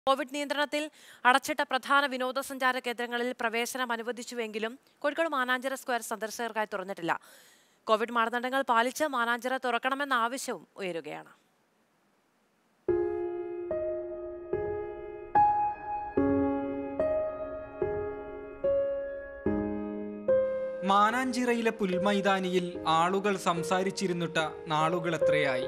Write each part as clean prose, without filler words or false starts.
Covid നിയന്ത്രണത്തിൽ അടച്ചിട്ട പ്രധാന വിനോദസഞ്ചാര കേന്ദ്രങ്ങളിൽ പ്രവേശനം അനുവദിച്ചുവെങ്കിലും കോഴിക്കോട് മാനാഞ്ചിറ സ്ക്വയർ സന്ദർശകർക്കായി തുറന്നിട്ടില്ല. കോവിഡ് മാനദണ്ഡങ്ങൾ പാലിച്ച് മാനാഞ്ചിറ തുറക്കണമെന്ന ആവശ്യവും ഉയരുകയാണ്. മാനാഞ്ചിറയിലെ പുൽമൈതാനിയിൽ ആളുകൾ സംസാരിച്ചിരുന്നിട്ട് നാളുകൾ എത്രയായി.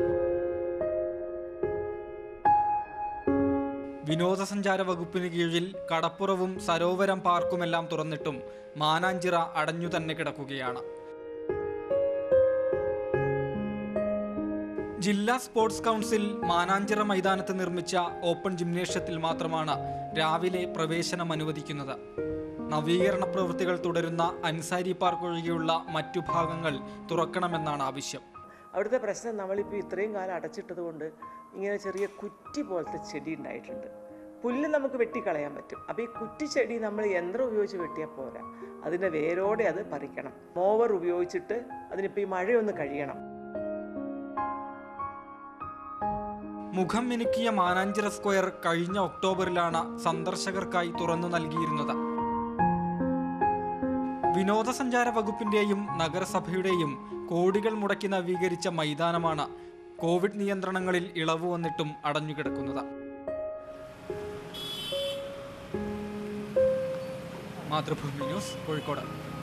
വിനോദസഞ്ചാര വകുപ്പിന് കീഴിൽ കടപ്പുറവും സരോവരം പാർക്കുമെല്ലാം തുറന്നിട്ടും മാനാഞ്ചിറ അടഞ്ഞു തന്നെ കിടക്കുകയാണ്. ജില്ലാ സ്പോർട്സ് കൗൺസിൽ മാനാഞ്ചിറ മൈതാനത്ത് നിർമ്മിച്ച ഓപ്പൺ ജിംനേഷ്യത്തിൽ മാത്രമാണ് രാവിലെ പ്രവേശനം അനുവദിക്കുന്നത്. നവീകരണ പ്രവൃത്തികൾ തുടരുന്ന അൻസാരി പാർക്ക് ഒഴികെയുള്ള മറ്റു ഭാഗങ്ങൾ തുറക്കണമെന്നാണ് ആവശ്യം. അവിടുത്തെ പ്രശ്നം നമ്മളിപ്പോൾ ഇത്രയും കാലം അടച്ചിട്ടത് കൊണ്ട് ഇങ്ങനെ ചെറിയ കുറ്റി പോലത്തെ ചെടി ഉണ്ടായിട്ടുണ്ട്. പുല്ല് നമുക്ക് വെട്ടിക്കളയാൻ പറ്റും. അപ്പോൾ ഈ കുറ്റിച്ചെടി നമ്മൾ യന്ത്രം ഉപയോഗിച്ച് വെട്ടിയാൽ പോരാ, അതിൻ്റെ വേരോടെ അത് പറിക്കണം. മോവർ ഉപയോഗിച്ചിട്ട് അതിനിപ്പോൾ ഈ മഴയൊന്ന് കഴിയണം. മുഖം മിനുക്കിയ മാനാഞ്ചിറ സ്ക്വയർ കഴിഞ്ഞ ഒക്ടോബറിലാണ് സന്ദർശകർക്കായി തുറന്നു നൽകിയിരുന്നത്. വിനോദസഞ്ചാര വകുപ്പിന്റെയും നഗരസഭയുടെയും കോടികൾ മുടക്കി നവീകരിച്ച മൈതാനമാണ് കോവിഡ് നിയന്ത്രണങ്ങളിൽ ഇളവ് വന്നിട്ടും അടഞ്ഞുകിടക്കുന്നത്. മാതൃഭൂമി ന്യൂസ്, കോഴിക്കോട്.